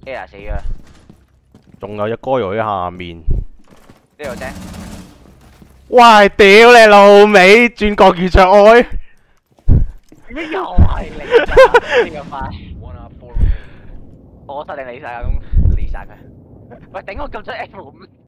A 死咗， 仲有隻歌喺下面。 呢度啫。 喂，屌你老味，轉角遇着愛。 咩又係你㗎？呢個快，我殺定你殺咁，你殺佢。喂，頂我撳咗 F5。